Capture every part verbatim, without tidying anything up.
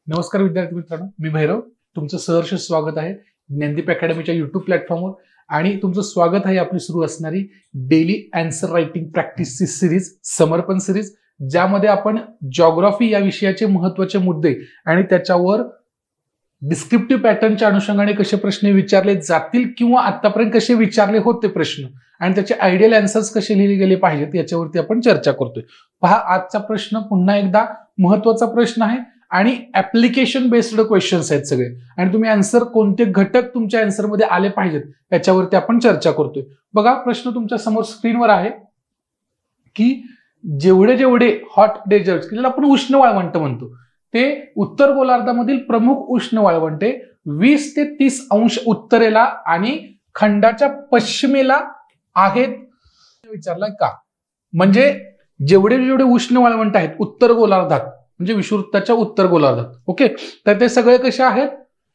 नमस्कार विद्यार्थी मित्रांनो, मी भैरव. तुमचं सहर्ष स्वागत आहे ज्ञानदीप अकॅडमीच्या युट्यूब प्लॅटफॉर्मवर. आणि तुमचं स्वागत आहे आपली सुरू असणारी डेली आन्सर रायटिंग प्रॅक्टिसची सिरीज, समर्पण सिरीज, ज्यामध्ये आपण जॉग्राफी या विषयाचे महत्त्वाचे मुद्दे आणि त्याच्यावर डिस्क्रिप्टिव्ह पॅटर्नच्या अनुषंगाने कसे प्रश्न विचारले जातील किंवा आतापर्यंत कसे विचारले होते प्रश्न आणि त्याचे आयडियल आन्सर्स कसे लिहिले गेले पाहिजेत याच्यावरती आपण चर्चा करतोय. पहा, आजचा प्रश्न पुन्हा एकदा महत्त्वाचा प्रश्न आहे आणि ऍप्लिकेशन बेस्ड क्वेश्चन्स आहेत सगळे, आणि तुम्ही आन्सर कोणते घटक तुमच्या आन्सर मध्ये आले पाहिजेत याच्यावरती आपण चर्चा करतोय. बघा, प्रश्न तुमच्या समोर स्क्रीनवर आहे की जेवढे जेवढे हॉट डेझर्ट्स, ज्याला आपण उष्ण वाळवंट म्हणतो, ते उत्तर गोलार्धामधील प्रमुख उष्ण वाळवंटे वीस ते तीस अंश उत्तरेला आणि खंडाच्या पश्चिमेला आहेत. विचारलाय का? म्हणजे जेवढे जेवढे उष्ण वाळवंट आहेत उत्तर गोलार्धात, म्हणजे विषुववृत्ताच्या उत्तर गोलार्धात, ओके, तर ते सगळे कसे आहेत?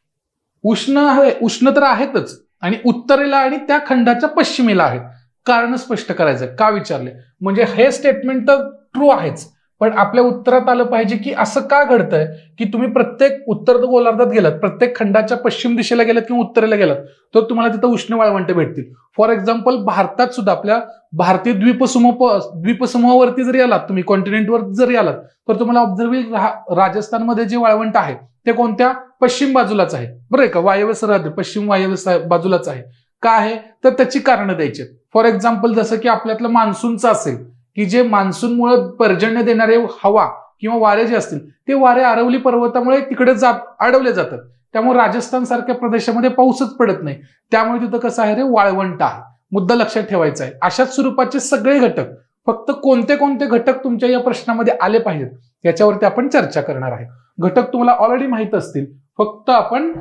उष्ण आहे, उष्ण तर आहेतच, आणि उत्तरेला आणि त्या खंडाच्या पश्चिमेला आहेत. कारण स्पष्ट करायचं का विचारले, म्हणजे हे स्टेटमेंट तर ट्रू आहेच, पण आपल्या उत्तरात आलं पाहिजे की असं का घडतंय की तुम्ही प्रत्येक उत्तर गोलार्धात गेलात, प्रत्येक खंडाच्या पश्चिम दिशेला गेलात किंवा उत्तरेला गेलात तर तुम्हाला तिथं उष्ण वाळवंट भेटतील. फॉर एक्झाम्पल, भारतात सुद्धा आपल्या भारतीय द्वीपसमूह द्वीपसमूहावरती जरी आलात तुम्ही, कॉन्टिनेंटवर जरी आलात, तर तुम्हाला ऑब्झर्व होईल राजस्थानमध्ये जे वाळवंट आहे ते कोणत्या पश्चिम बाजूलाच आहे, बरं आहे का? वायव्य सरहद पश्चिम वायव्य बाजूलाच आहे. का आहे तर त्याची कारणं द्यायची. फॉर एक्झाम्पल, जसं की आपल्यातलं मान्सूनचं असेल की जे मान्सूनमुळे पर्जन्य देणारे हवा किंवा वारे जे असतील ते वारे अरवली पर्वतामुळे तिकडे जात अडवले जातात. त्यामुळे राजस्थान सारख्या प्रदेशामध्ये पाऊसच पडत नाही. त्यामुळे तिथं कसं आहे रे, वाळवंट आहे. मुद्दा लक्षात ठेवायचा आहे. अशाच स्वरूपाचे सगळे घटक, फक्त कोणते कोणते घटक तुमच्या या प्रश्नामध्ये आले पाहिजेत याच्यावरती आपण चर्चा करणार आहे. घटक तुम्हाला ऑलरेडी माहित असतील, फक्त आपण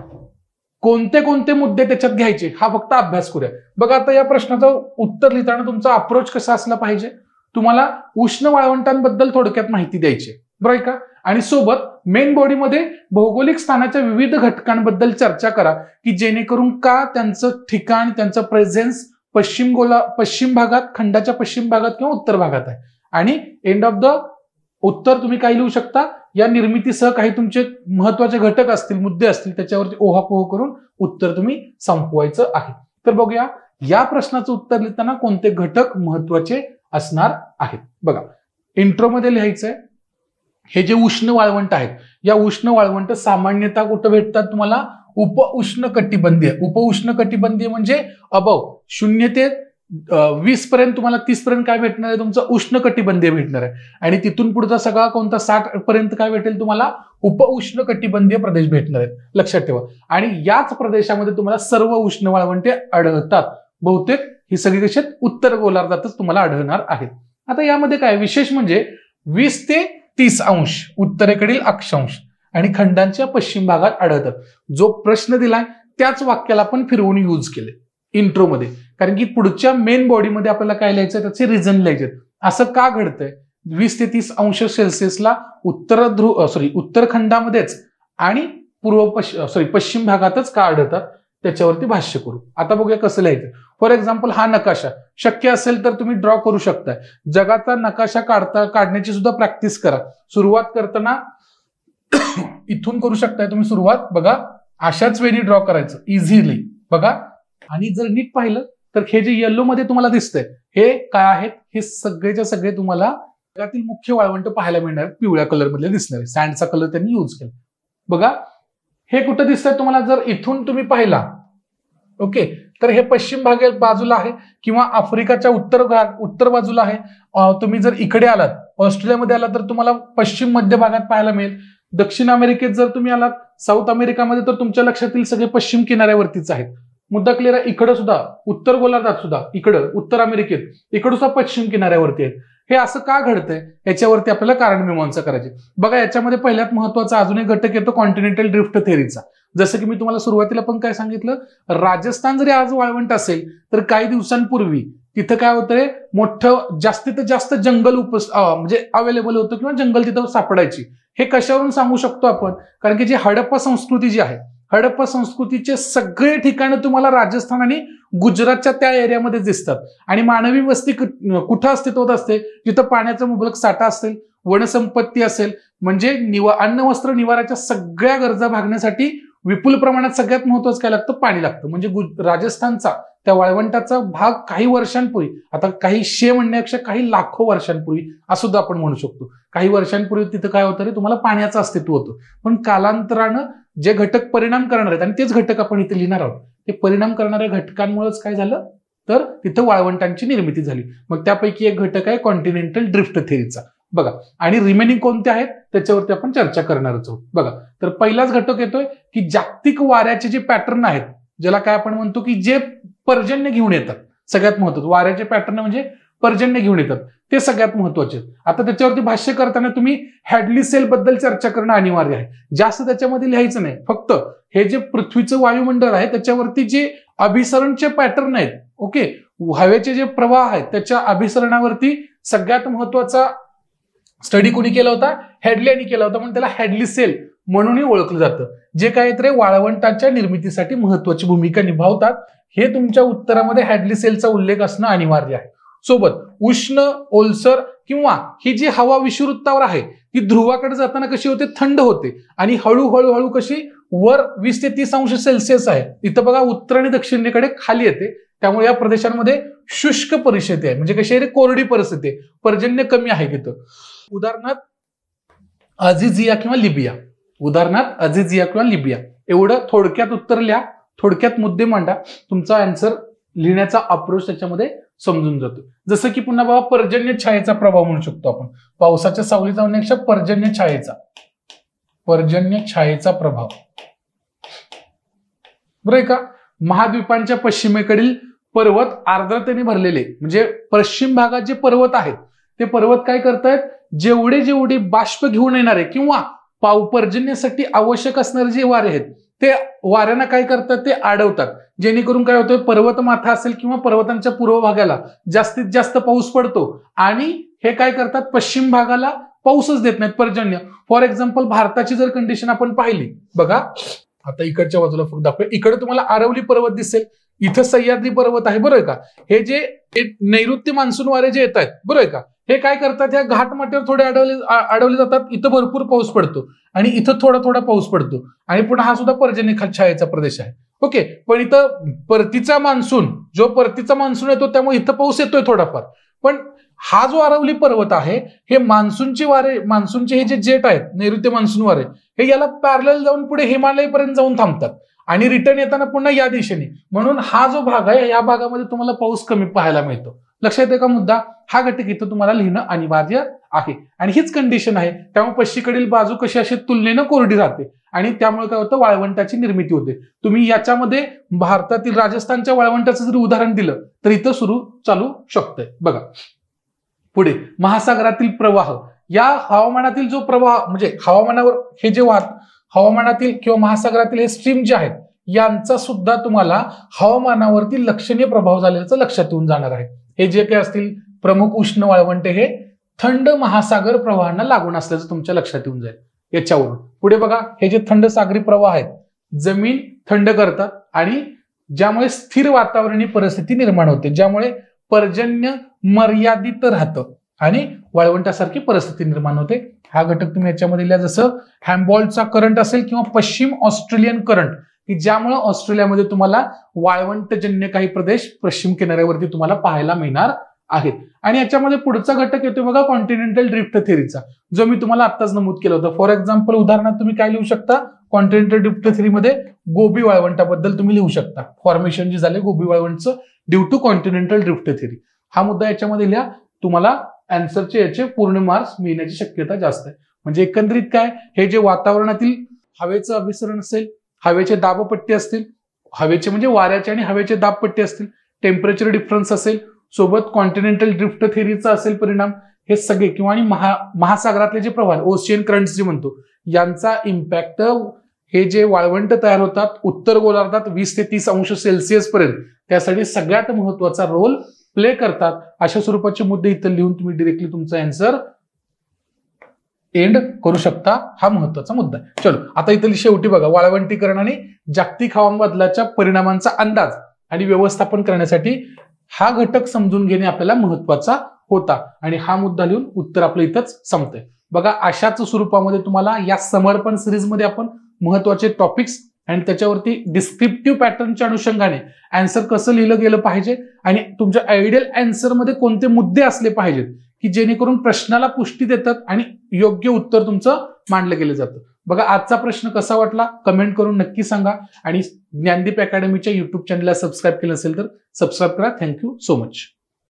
कोणते कोणते मुद्दे त्याच्यात घ्यायचे हा फक्त अभ्यास करूया. बघा, आता या प्रश्नाचं उत्तर लिहिताना तुमचा अप्रोच कसा असला पाहिजे, तुम्हाला उष्ण वाळवंटांबद्दल थोडक्यात माहिती द्यायची, बरं का? आणि सोबत मेन बॉडीमध्ये भौगोलिक स्थानाच्या विविध घटकांबद्दल चर्चा करा की जेणेकरून का त्यांचं ठिकाण, त्यांचं प्रेझेन्स पश्चिम गोला पश्चिम भागात, खंडाच्या पश्चिम भागात किंवा उत्तर भागात आहे. आणि एंड ऑफ द उत्तर तुम्ही काय लिहू शकता, या निर्मितीसह काही तुमचे महत्वाचे घटक असतील, मुद्दे असतील, त्याच्यावरती ओहापोह करून उत्तर तुम्ही संपवायचं आहे. तर बघूया या प्रश्नाचं उत्तर लिहिताना कोणते घटक महत्वाचे असणार आहेत. बघा, इंट्रोमध्ये लिहायचंय, हे जे उष्ण वाळवंट आहेत, या उष्ण वाळवंट सामान्यतः कुठं भेटतात तुम्हाला? उप उष्ण कटिबंधीय. उप उष्ण कटिबंधीय म्हणजे अबव शून्य ते वीस पर्यंत, तुम्हाला तीस पर्यंत काय भेटणार आहे? तुमचं उष्ण कटिबंधीय भेटणार आहे. आणि तिथून पुढचा सगळा कोणता साठ पर्यंत काय भेटेल तुम्हाला? उप उष्ण कटिबंधीय प्रदेश भेटणार आहेत. लक्षात ठेवा. आणि याच प्रदेशामध्ये तुम्हाला सर्व उष्ण वाळवंटे आढळतात. बहुतेक ही सगळी कशी उत्तर गोलार्धातच तुम्हाला आढळणार आहेत. आता यामध्ये काय विशेष म्हणजे वीस ते तीस अंश उत्तरेकडील अक्षांश आणि खंडांच्या पश्चिम भागात आढळतात. जो प्रश्न दिलाय त्याच वाक्याला आपण फिरवून यूज केले इंट्रोमध्ये, कारण की पुढच्या मेन बॉडीमध्ये आपल्याला काय लिहायचं, त्याचे रिझन लिहायचे. असं का घडतंय? वीस ते तीस अंश सेल्सिअसला उत्तर ध्रुव सॉरी उत्तर खंडामध्येच आणि पूर्व पश्चिम सॉरी पश्चिम भागातच का आढळतात त्याच्यावरती भाष्य करू. आता बघूया कसं लिहायचं. फॉर एक्झाम्पल, हा नकाशा शक्य असेल तर तुम्ही ड्रॉ करू शकताय. जगाचा नकाशा काढता काढण्याची सुद्धा प्रॅक्टिस करा. सुरुवात करताना इथून करू शकताय तुम्ही सुरुवात. बघा, अशाच वेळी ड्रॉ करायचं इझिली. बघा, आणि जर नीट पाहिलं तर हे जे येलो मध्ये तुम्हाला दिसतंय हे काय आहेत? हे सगळेच्या सगळे तुम्हाला जगातील मुख्य वाळवंट पाहायला मिळणार, पिवळ्या कलर मधले दिसणार आहे. सँडचा कलर त्यांनी यूज केला. बघा, हे कुठं दिसतंय तुम्हाला? जर इथून तुम्ही पाहिला, ओके, तर हे पश्चिम भाग बाजूला आहे किंवा आफ्रिकाच्या उत्तर भाग उत्तर बाजूला आहे. तुम्ही जर इकडे आलात, ऑस्ट्रेलियामध्ये आलात, तर तुम्हाला पश्चिम मध्य भागात पाहायला मिळेल. दक्षिण अमेरिकेत जर तुम्ही आलात, साऊथ अमेरिकामध्ये, तर तुमच्या लक्षातील सगळे पश्चिम किनाऱ्यावरतीच आहेत. मुद्दा क्लिअर आहे. इकडं सुद्धा उत्तर गोलार्धात सुद्धा, इकडं उत्तर अमेरिकेत इकडं सुद्धा पश्चिम किनाऱ्यावरती आहेत. हे असं का घडतंय याच्यावरती आपल्याला कारण मीमांसा करायची. बघा, याच्यामध्ये पहिल्यात महत्वाचा अजून एक घटक येतो कॉन्टिनेंटल ड्रिफ्ट थेअरीचा. जसं की मी तुम्हाला सुरुवातीला पण काय सांगितलं, राजस्थान जरी आज वाळवंट असेल तर काही दिवसांपूर्वी तिथं काय होतंय, मोठं जास्तीत जास्त जंगल उपस म्हणजे अवेलेबल होतं किंवा जंगल तिथं सापडायची. हे कशावरून सांगू शकतो आपण? कारण की जी हडप्पा संस्कृती जी आहे, हडप्पा संस्कृतीचे सगळे ठिकाणं तुम्हाला राजस्थान आणि गुजरातच्या त्या एरियामध्ये दिसतात. आणि मानवी वस्ती कुठं अस्तित्वात असते? जिथं पाण्याचा मुबलक साठा असेल, वनसंपत्ती असेल, म्हणजे निवा अन्न वस्त्र निवाराच्या सगळ्या गरजा भागण्यासाठी विपुल प्रमाणात सगळ्यात महत्वाचं काय लागतं, पाणी लागतं. म्हणजे राजस्थानचा त्या वाळवंटाचा भाग काही वर्षांपूर्वी, आता काही शे म्हणण्यापेक्षा काही लाखो वर्षांपूर्वी असं सुद्धा आपण म्हणू शकतो, काही वर्षांपूर्वी तिथं काय होतं रे, तुम्हाला पाण्याचं अस्तित्व होतं. पण कालांतरानं जे घटक परिणाम करणार आहेत, आणि तेच घटक आपण इथे लिहिणार आहोत, ते परिणाम करणाऱ्या घटकांमुळेच काय झालं, तर तिथं वाळवंटांची निर्मिती झाली. मग त्यापैकी एक घटक आहे कॉन्टिनेंटल ड्रिफ्ट थेअरीचा. बघा, आणि रिमेनिंग कोणते आहेत त्याच्यावरती आपण चर्चा करणारच आहोत. बघा, तर पहिलाच घटक येतोय की जागतिक वाऱ्याचे जे पॅटर्न आहेत, ज्याला काय आपण म्हणतो की जे पर्जन्य घेऊन येतात, सगळ्यात महत्वाचं वाऱ्याचे पॅटर्न म्हणजे पर्जन्य घेऊन येतात, ते सगळ्यात महत्वाचे. आता त्याच्यावरती भाष्य करताना तुम्ही हॅडली सेल बद्दल चर्चा करणं अनिवार्य आहे. जास्त त्याच्यामध्ये लिहायचं नाही, फक्त हे जे पृथ्वीचं वायुमंडळ आहे त्याच्यावरती जे अभिसरणचे पॅटर्न आहेत, ओके, हवेचे जे प्रवाह आहेत त्याच्या अभिसरणावरती सगळ्यात महत्वाचा स्टडी कोणी केला होता, हॅडली यांनी केला होता, म्हणून त्याला हॅडली सेल म्हणूनही ओळखलं जातं. जे काही तर वाळवंटाच्या निर्मितीसाठी महत्वाची भूमिका निभावतात, हे तुमच्या उत्तरामध्ये हॅडली सेलचा उल्लेख असणं अनिवार्य आहे. सोबत उष्ण, ओलसर किंवा ही जी हवा विषुववृत्तावर आहे ती ध्रुवाकडे जाताना कशी होते, थंड होते, आणि हळूहळू हळू कशी वर वीस ते तीस अंश सेल्सिअस आहे. इथं बघा उत्तर आणि दक्षिणेकडे खाली येते, त्यामुळे या प्रदेशांमध्ये शुष्क परिस्थिती आहे, म्हणजे कशी आहे, कोरडी परिस्थिती आहे, पर्जन्य कमी आहे तिथं. उदाहरणार्थ अझिझिया किंवा लिबिया, उदाहरणार्थ अझिझिया किंवा लिबिया. एवढं थोडक्यात उत्तर लिहा, थोडक्यात मुद्दे मांडा, तुमचा आन्सर लिहिण्याचा अप्रोच त्याच्यामध्ये समजून जातो. जसं की पुन्हा बाबा पर्जन्य छायेचा प्रभाव म्हणू शकतो आपण, पावसाच्या सावलीचा म्हणण्यापेक्षा पर्जन्य छायेचा, पर्जन्य छायेचा प्रभाव, बरं का. महाद्वीपांच्या पश्चिमेकडील पर्वत आर्द्रतेने भरलेले, म्हणजे पश्चिम भागात जे पर्वत आहेत ते पर्वत काय करतायत, जेवढे जेवढे बाष्प घेऊन येणारे किंवा पाव पर्जन्यासाठी आवश्यक असणारे जे वारे आहेत ते वाऱ्यांना काय करतात, ते अडवतात, जेणेकरून काय होतं, पर्वत माथा असेल किंवा पर्वतांच्या पूर्व भागाला जास्तीत जास्त पाऊस पडतो, आणि हे काय करतात, पश्चिम भागाला पाऊसच देत नाहीत, पर्जन्य. फॉर एक्झाम्पल भारताची जर कंडिशन आपण पाहिली, बघा आता इकडच्या बाजूला फक्त दाखवूया, इकडे तुम्हाला आरवली पर्वत दिसेल, इथं सह्याद्री पर्वत आहे, बरोबर का. हे जे नैऋत्य मान्सून वारे जे येत आहेत, बरोबर का, हे काय करतात, ह्या घाटमाट्यावर थोडे अडवले अडवले जातात, इथं भरपूर पाऊस पडतो आणि इथं थोडा थोडा पाऊस पडतो, आणि पुन्हा हा सुद्धा पर्जन्य छायेचा प्रदेश आहे, ओके. पण इथं परतीचा मान्सून, जो परतीचा मान्सून येतो त्यामुळे इथं पाऊस येतोय थोडाफार, पण हा जो आरवली पर्वत आहे हे मान्सूनचे वारे, मान्सूनचे हे जे जेट आहेत, नैऋत्य मान्सून वारे, हे याला पॅरलल जाऊन पुढे हिमालयपर्यंत जाऊन थांबतात आणि रिटर्न येताना पुन्हा या दिशेने, म्हणून हा जो भाग आहे या भागामध्ये तुम्हाला पाऊस कमी पाहायला मिळतो. लक्षात येते का मुद्दा, हा घटक इथं तुम्हाला लिहिणं अनिवार्य आहे. आणि हीच कंडिशन आहे, त्यामुळे पश्चिमेकडील बाजू कशी अशी तुलनेनं कोरडी राहते, आणि त्यामुळे काय होतं, वाळवंटाची निर्मिती होते. तुम्ही याच्यामध्ये भारतातील राजस्थानच्या वाळवंटाचं जरी उदाहरण दिलं तर इथं सुरू चालू शकतंय. बघा पुढे, महासागरातील प्रवाह, या हवामानातील जो प्रवाह, म्हणजे हवामानावर हे जे वाहत हवामानातील किंवा महासागरातील हे स्ट्रीम जे आहेत यांचा सुद्धा तुम्हाला हवामानावरती लक्षणीय प्रभाव झाल्याचं लक्षात येऊन जाणार आहे. हे जे काही असतील प्रमुख उष्ण वाळवंटे हे थंड महासागर प्रवाहांना लागून असल्याचं तुमच्या लक्षात येऊन जाईल याच्यावरून. पुढे बघा, हे जे थंड सागरी प्रवाह आहेत जमीन थंड करतात आणि ज्यामुळे स्थिर वातावरणीय परिस्थिती निर्माण होते, ज्यामुळे पर्जन्य मर्यादित राहतं आणि वाळवंटासारखी परिस्थिती निर्माण होते. हा घटक तुम्ही याच्यामध्ये लिहा, जसं हॅम्बॉल्टचा करंट असेल किंवा पश्चिम ऑस्ट्रेलियन करंट, की ज्यामुळे ऑस्ट्रेलियामध्ये तुम्हाला वाळवंटजन्य काही प्रदेश पश्चिम किनाऱ्यावरती तुम्हाला पाहायला मिळणार आहेत. आणि याच्यामध्ये पुढचा घटक येतो बघा कॉन्टिनेंटल ड्रिफ्ट थेअरीचा, जो मी तुम्हाला आत्ताच नमूद केला होता. फॉर एक्झाम्पल उदाहरणार्थ तुम्ही काय लिहू शकता, कॉन्टिनेंटल ड्रिफ्ट थेअरीमध्ये गोबी वाळवंटाबद्दल तुम्ही लिहू शकता, फॉर्मेशन जे झाले गोबी वाळवंटचं due to continental drift theory. हा मुद्दा याच्यामध्ये लिहा, तुम्हाला आन्सरचे याचे पूर्ण मार्क्स मिळण्याची शक्यता जास्त आहे. म्हणजे एकंदरीत काय, हे जे वातावरणातील हवेचं अभिसरण असेल, हवेचे दाबपट्टी असतील, हवेचे म्हणजे वाऱ्याचे आणि हवेचे दाबपट्टी असतील, टेम्परेचर डिफरन्स असेल, सोबत कॉन्टिनेंटल ड्रिफ्ट थेअरीचा असेल परिणाम, हे सगळे किंवा आणि महा महासागरातले जे प्रवाह, ओशियन करंट्स जे म्हणतो, यांचा इम्पॅक्ट हे जे वाळवंट तयार होतात उत्तर गोलार्धात वीस ते तीस अंश सेल्सिअस पर्यंत, त्यासाठी सगळ्यात महत्वाचा रोल प्ले करतात. अशा स्वरूपाचे मुद्दे इथं लिहून तुम्ही डिरेक्टली तुमचा आन्सर एंड करू शकता. हा महत्वाचा मुद्दा आहे. चलो आता इथली शेवटी बघा, वाळवंटीकरण आणि जागतिक हवामान बदलाच्या परिणामांचा अंदाज आणि व्यवस्थापन करण्यासाठी हा घटक समजून घेणे आपल्याला महत्वाचा होता आणि हा मुद्दा लिहून उत्तर आपलं इथंच संपतंय. बघा अशाच स्वरूपामध्ये तुम्हाला या समर्पण सिरीजमध्ये आपण महत्वाचे टॉपिक्स आणि त्याच्यावरती डिस्क्रिप्टिव्ह पॅटर्नच्या अनुषंगाने आन्सर कसं लिहिलं गेलं पाहिजे आणि तुमच्या आयडियल आन्सर मध्ये कोणते मुद्दे असले पाहिजेत की जेणेकरून प्रश्नाला पुष्टी देतात आणि योग्य उत्तर तुमचं मांडलं गेलं जातं. बघा आजचा प्रश्न कसा वाटला कमेंट करून नक्की सांगा आणि ज्ञानदीप अकॅडमीच्या युट्यूब चॅनलला सबस्क्राईब केलं असेल तर सबस्क्राईब करा. Thank you so much.